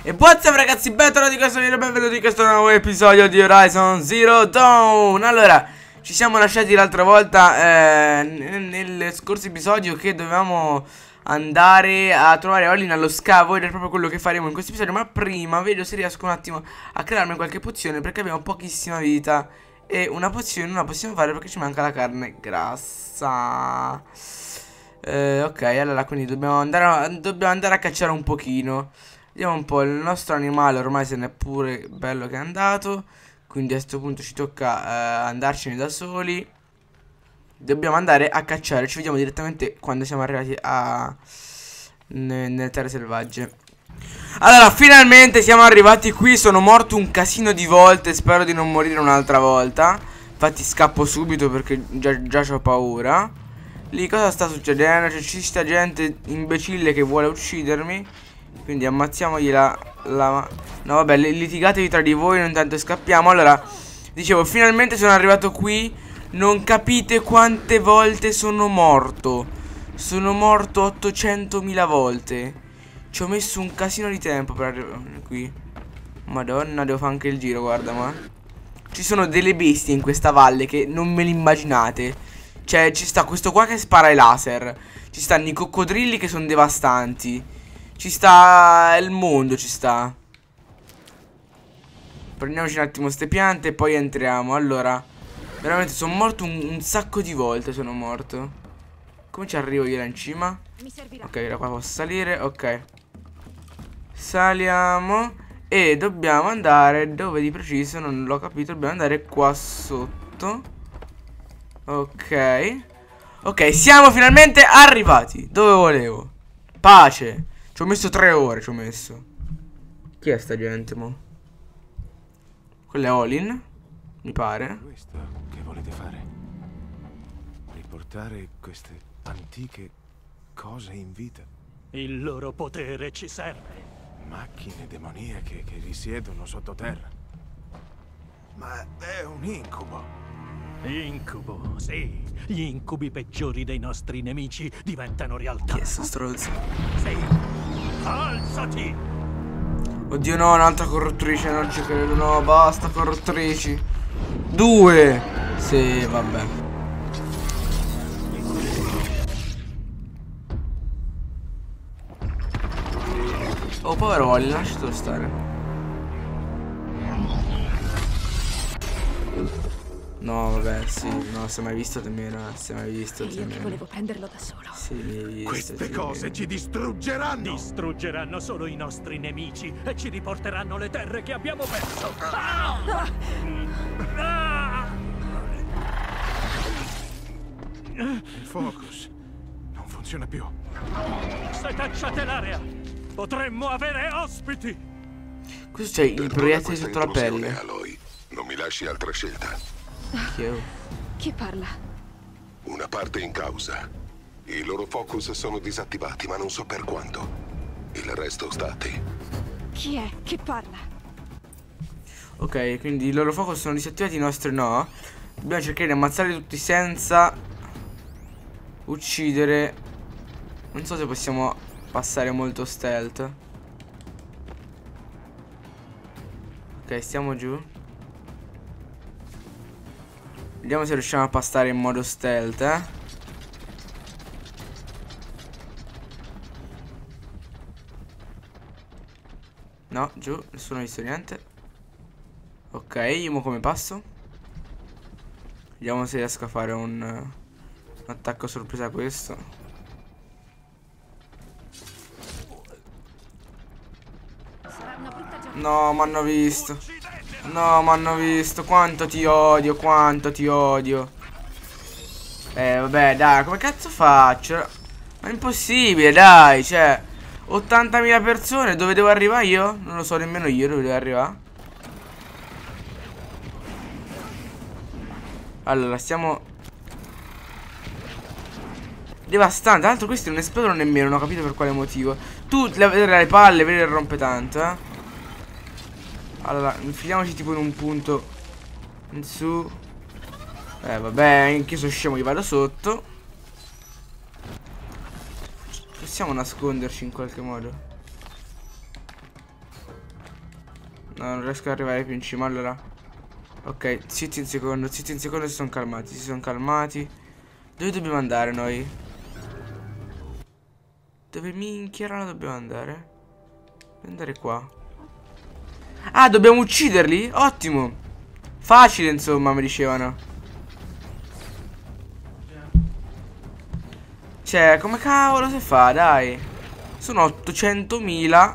E what's up ragazzi, bentornati in questo video, benvenuti in questo nuovo episodio di Horizon Zero Dawn. Allora, ci siamo lasciati l'altra volta nel scorso episodio che dovevamo andare a trovare Olin allo scavo. Ed è proprio quello che faremo in questo episodio. Ma prima vedo se riesco un attimo a crearmi qualche pozione, perché abbiamo pochissima vita e una pozione non la possiamo fare perché ci manca la carne grassa. Ok, allora quindi dobbiamo andare a cacciare un pochino. Vediamo un po', il nostro animale ormai se n'è pure bello che è andato. Quindi a questo punto ci tocca andarcene da soli. Dobbiamo andare a cacciare. Ci vediamo direttamente quando siamo arrivati nelle terre selvagge. Allora, finalmente siamo arrivati qui. Sono morto un casino di volte. Spero di non morire un'altra volta. Infatti scappo subito perché già ho paura. Lì cosa sta succedendo? Cioè, ci sta gente imbecille che vuole uccidermi. Quindi ammazziamogli la... No vabbè, litigatevi tra di voi, intanto scappiamo. Allora, dicevo, finalmente sono arrivato qui. Non capite quante volte sono morto. Sono morto 800.000 volte. Ci ho messo un casino di tempo per arrivare qui. Madonna, devo fare anche il giro, guarda, ma ci sono delle bestie in questa valle che non me le immaginate. Cioè, ci sta questo qua che spara i laser. Ci stanno i coccodrilli che sono devastanti. Ci sta il mondo, ci sta. Prendiamoci un attimo ste piante e poi entriamo. Allora, veramente sono morto un sacco di volte. Sono morto. Come ci arrivo io là in cima? Ok, da qua posso salire. Ok, saliamo. E dobbiamo andare dove di preciso non l'ho capito. Dobbiamo andare qua sotto. Ok. Ok, siamo finalmente arrivati dove volevo. Pace. Ci ho messo 3 ore, ci ho messo. Chi è sta gente, mo? Quella è Olin, mi pare. Questo che volete fare? Riportare queste antiche cose in vita? Il loro potere ci serve. Macchine demoniache che risiedono sottoterra. Ma è un incubo. Incubo, sì. Gli incubi peggiori dei nostri nemici diventano realtà. Chi è sto stronzo? Sì. Alzati! Oddio no, un'altra corruttrice, non ci credo. No, basta corruttrici. 2. Sì, vabbè. Oh, povero Olin, lasciatelo stare. No, vabbè, sì, no, se mai visto temere, se mai visto temere. Io volevo prenderlo da solo. Sì, mi hai visto. Queste sì. cose ci distruggeranno. Distruggeranno solo i nostri nemici e ci riporteranno le terre che abbiamo perso. Il focus non funziona più. Se cacciate l'area, potremmo avere ospiti. Questo c'è il proiettile sotto la pelle. Aloy, non mi lasci altra scelta. Chi parla? Una parte in causa. I loro focus sono disattivati, ma non so per quanto. Il resto sta a te. Chi è che parla? Ok, quindi i loro focus sono disattivati, i nostri no. Dobbiamo cercare di ammazzarli tutti senza uccidere. Non so se possiamo passare molto stealth. Ok, stiamo giù. Vediamo se riusciamo a passare in modo stealth, No, giù, nessuno ha visto niente. Ok, io mo come passo? Vediamo se riesco a fare un attacco sorpresa a questo. No, mi hanno visto. No, mi hanno visto. Quanto ti odio, quanto ti odio. Vabbè, dai, come cazzo faccio? Ma è impossibile, dai, cioè 80.000 persone, dove devo arrivare io? Non lo so nemmeno io dove devo arrivare. Allora, stiamo devastante. Tra l'altro questi non esplodono nemmeno, non ho capito per quale motivo. Tu vedrai le palle, vedi che rompe tanto, Allora, infiliamoci tipo in un punto in su. Vabbè, anche io sono scemo, gli vado sotto. Possiamo nasconderci in qualche modo. No, non riesco ad arrivare più in cima, allora. Ok, zitti un secondo, si sono calmati, si sono calmati. Dove dobbiamo andare noi? Dove minchia dobbiamo andare? Dobbiamo andare qua. Ah, dobbiamo ucciderli? Ottimo. Facile, insomma, mi dicevano. Cioè, come cavolo si fa, dai? Sono 800.000.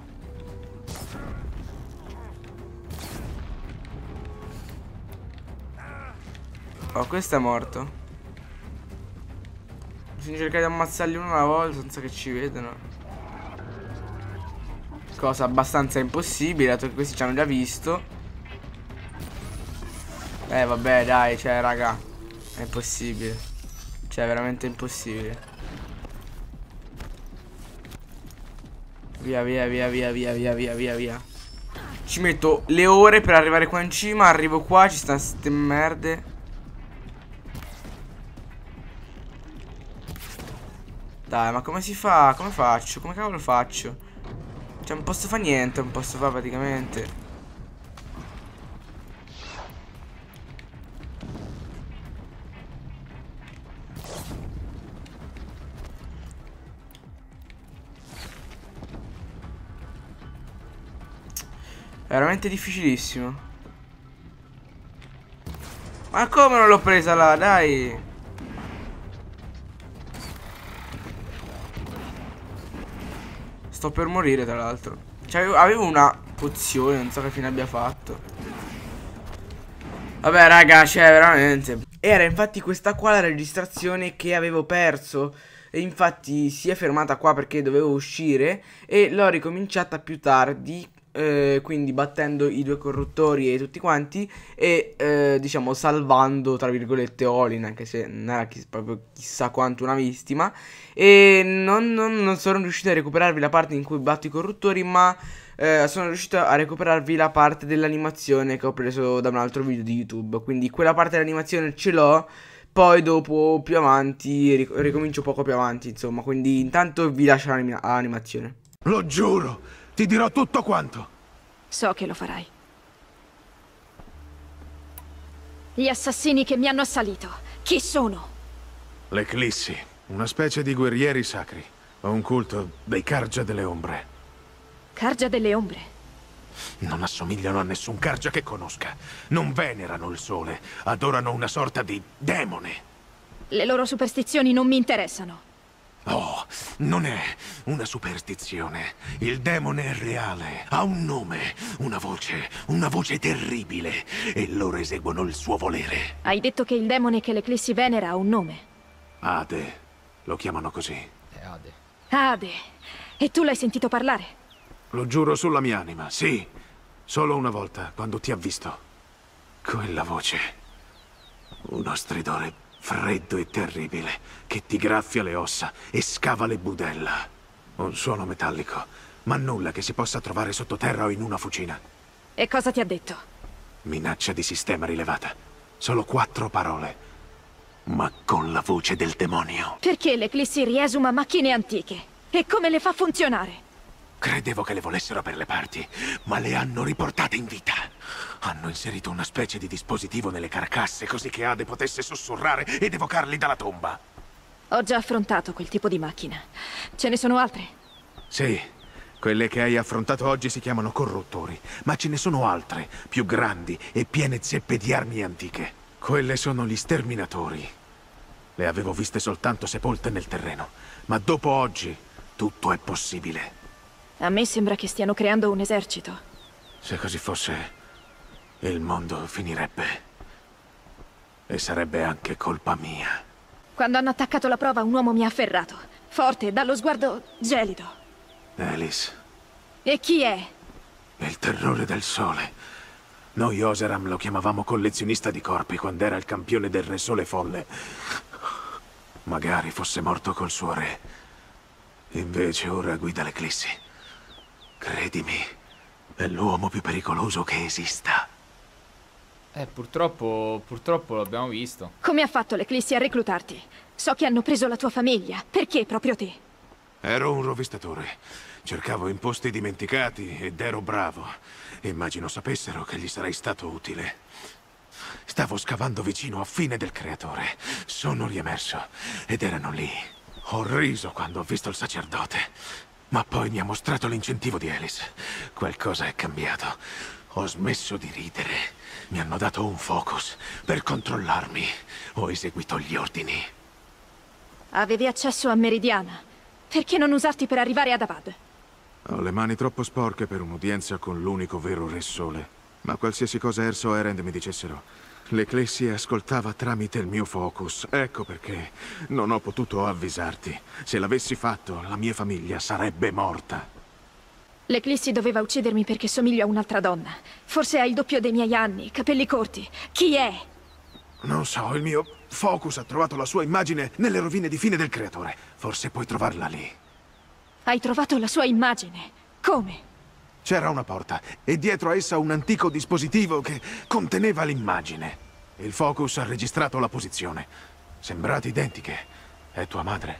Oh, questo è morto. Bisogna cercare di ammazzarli uno alla volta senza che ci vedano. Cosa abbastanza impossibile, dato che questi ci hanno già visto. Vabbè, dai, cioè, raga, è impossibile. Cioè, è veramente impossibile. Via, via, via, via, via, via, via, via, via. Ci metto le ore per arrivare qua in cima. Arrivo qua, ci stanno ste merde. Dai, ma come si fa? Come faccio? Come cavolo faccio? Cioè, non posso fare niente, non posso fare praticamente. È veramente difficilissimo. Ma come non l'ho presa là, dai? Sto per morire, tra l'altro. Cioè, avevo una pozione, non so che fine abbia fatto. Vabbè, raga, cioè, veramente. Era infatti questa qua la registrazione che avevo perso. E infatti si è fermata qua perché dovevo uscire. E l'ho ricominciata più tardi. Quindi battendo i due corruttori e tutti quanti. E diciamo salvando tra virgolette Olin, anche se non era proprio chissà quanto una vittima. E non sono riuscito a recuperarvi la parte in cui batto i corruttori, ma sono riuscito a recuperarvi la parte dell'animazione che ho preso da un altro video di YouTube. Quindi quella parte dell'animazione ce l'ho. Poi dopo più avanti ricomincio poco più avanti, insomma. Quindi intanto vi lascio l'animazione. Lo giuro, ti dirò tutto quanto. So che lo farai. Gli assassini che mi hanno assalito, chi sono? L'Eclissi, una specie di guerrieri sacri. Ho un culto dei Cargia delle Ombre. Cargia delle Ombre. Non assomigliano a nessun Cargia che conosca. Non venerano il sole, adorano una sorta di demone. Le loro superstizioni non mi interessano. Oh, non è una superstizione. Il demone è reale. Ha un nome, una voce terribile. E loro eseguono il suo volere. Hai detto che il demone che l'Eclissi venera ha un nome. Ade, lo chiamano così. È Ade. Ade. E tu l'hai sentito parlare? Lo giuro sulla mia anima, sì. Solo una volta, quando ti ha visto. Quella voce. Uno stridore freddo e terribile, che ti graffia le ossa e scava le budella. Un suono metallico, ma nulla che si possa trovare sottoterra o in una fucina. E cosa ti ha detto? Minaccia di sistema rilevata. Solo 4 parole. Ma con la voce del demonio. Perché l'Eclissi riesuma macchine antiche? E come le fa funzionare? Credevo che le volessero per le parti, ma le hanno riportate in vita. Hanno inserito una specie di dispositivo nelle carcasse così che Ade potesse sussurrare ed evocarli dalla tomba. Ho già affrontato quel tipo di macchina. Ce ne sono altre? Sì, quelle che hai affrontato oggi si chiamano corruttori, ma ce ne sono altre, più grandi e piene zeppe di armi antiche. Quelle sono gli sterminatori. Le avevo viste soltanto sepolte nel terreno, ma dopo oggi tutto è possibile. A me sembra che stiano creando un esercito. Se così fosse, il mondo finirebbe. E sarebbe anche colpa mia. Quando hanno attaccato la prova, un uomo mi ha afferrato. Forte, dallo sguardo gelido. Alice, E chi è? il terrore del sole. Noi Oseram lo chiamavamo collezionista di corpi quando era il campione del Re Sole Folle. Magari fosse morto col suo re. Invece ora guida l'Eclissi. Credimi, è l'uomo più pericoloso che esista. Purtroppo l'abbiamo visto. Come ha fatto l'Eclissi a reclutarti? So che hanno preso la tua famiglia. Perché proprio te? Ero un rovistatore. Cercavo imposti dimenticati ed ero bravo. Immagino sapessero che gli sarei stato utile. Stavo scavando vicino a Fine del Creatore. Sono riemerso ed erano lì. Ho riso quando ho visto il sacerdote, ma poi mi ha mostrato l'incentivo di Alice. Qualcosa è cambiato. Ho smesso di ridere. Mi hanno dato un focus per controllarmi. Ho eseguito gli ordini. Avevi accesso a Meridiana. Perché non usarti per arrivare ad Abad? Ho le mani troppo sporche per un'udienza con l'unico vero Re Sole. Ma qualsiasi cosa Erso o Erend mi dicessero, l'Eclissi ascoltava tramite il mio focus. Ecco perché non ho potuto avvisarti. Se l'avessi fatto, la mia famiglia sarebbe morta. L'Eclissi doveva uccidermi perché somiglio a un'altra donna. Forse ha il doppio dei miei anni, capelli corti. Chi è? Non so, il mio focus ha trovato la sua immagine nelle rovine di Fine del Creatore. Forse puoi trovarla lì. Hai trovato la sua immagine. Come? C'era una porta e dietro a essa un antico dispositivo che conteneva l'immagine. Il focus ha registrato la posizione. Sembrate identiche. È tua madre.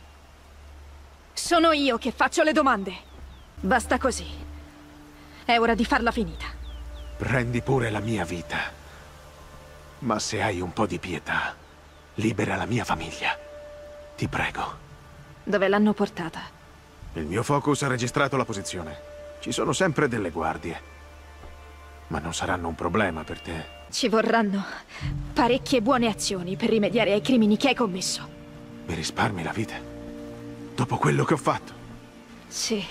Sono io che faccio le domande. Basta così. È ora di farla finita. Prendi pure la mia vita. Ma se hai un po' di pietà, libera la mia famiglia. Ti prego. Dove l'hanno portata? Il mio focus ha registrato la posizione. Ci sono sempre delle guardie. Ma non saranno un problema per te. Ci vorranno parecchie buone azioni per rimediare ai crimini che hai commesso. Mi risparmi la vita? Dopo quello che ho fatto? Sì.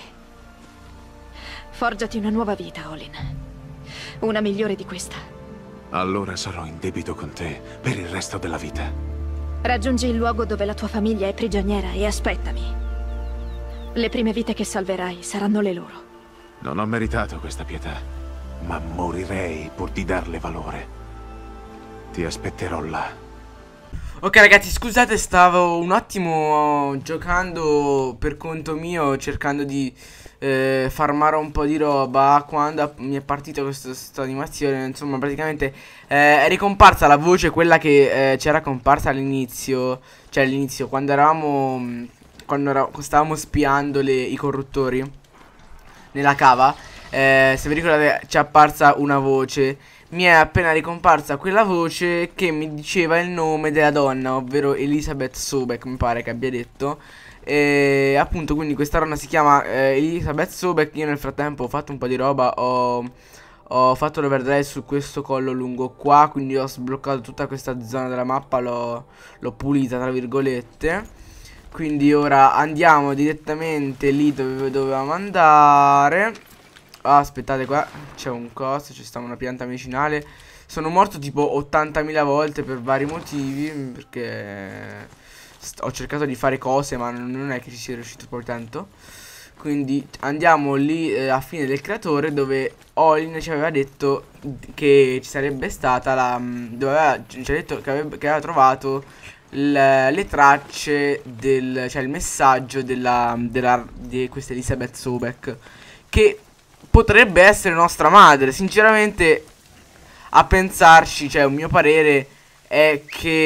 Forgiati una nuova vita, Olin. Una migliore di questa. Allora sarò in debito con te per il resto della vita. Raggiungi il luogo dove la tua famiglia è prigioniera e aspettami. Le prime vite che salverai saranno le loro. Non ho meritato questa pietà, ma morirei pur di darle valore. Ti aspetterò là. Ok ragazzi, scusate, stavo un attimo giocando per conto mio, cercando di farmare un po' di roba. Quando mi è partita questa animazione, insomma, praticamente è ricomparsa la voce, quella che c'era comparsa all'inizio. Cioè all'inizio, quando eravamo... Quando stavamo spiando i corruttori nella cava, se vi ricordate c'è apparsa una voce. Mi è appena ricomparsa quella voce che mi diceva il nome della donna, ovvero Elizabeth Sobek, mi pare che abbia detto. E appunto, quindi questa donna si chiama Elizabeth Sobek. Io nel frattempo ho fatto un po' di roba, ho fatto l'overdrive su questo collo lungo qua, quindi ho sbloccato tutta questa zona della mappa, l'ho pulita tra virgolette. Quindi ora andiamo direttamente lì dove dovevamo andare. Aspettate, qua c'è un coso, c'è sta una pianta medicinale. Sono morto tipo 80.000 volte per vari motivi, perché ho cercato di fare cose ma non è che ci sia riuscito poi tanto. Quindi andiamo lì a Fine del Creatore, dove Olin ci aveva detto che ci sarebbe stata ci ha detto che aveva trovato le tracce cioè il messaggio di questa Elizabeth Sobek, che potrebbe essere nostra madre. Sinceramente, a pensarci, cioè un mio parere è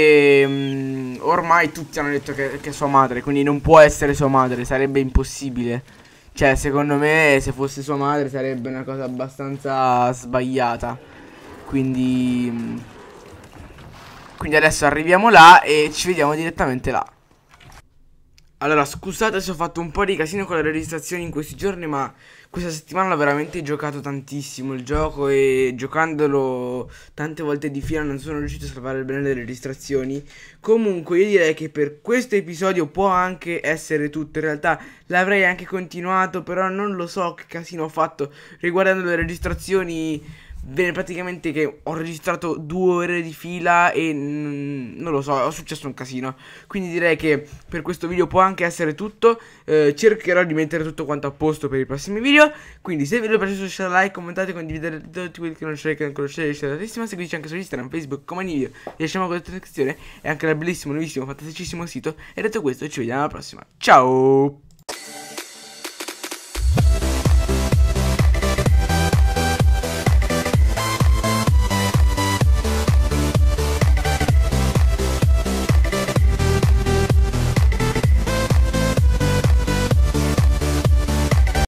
che ormai tutti hanno detto che è sua madre, quindi non può essere sua madre, sarebbe impossibile. Cioè secondo me se fosse sua madre sarebbe una cosa abbastanza sbagliata. Quindi adesso arriviamo là e ci vediamo direttamente là. Allora, scusate se ho fatto un po' di casino con le registrazioni in questi giorni, ma questa settimana ho veramente giocato tantissimo il gioco e giocandolo tante volte di fila non sono riuscito a salvare bene le registrazioni. Comunque io direi che per questo episodio può anche essere tutto. In realtà l'avrei anche continuato, però non lo so che casino ho fatto riguardando le registrazioni. Bene, praticamente che ho registrato 2 ore di fila e non lo so, è successo un casino. Quindi direi che per questo video può anche essere tutto. Cercherò di mettere tutto quanto a posto per i prossimi video. Quindi se il video vi è piaciuto lasciate like, commentate, condividete tutti quelli che non conoscete, seguiteci anche su Instagram, Facebook, come nei video. Lasciamo con la descrizione e anche dal bellissimo, nuovissimo, fantasticissimo sito. E detto questo ci vediamo alla prossima. Ciao!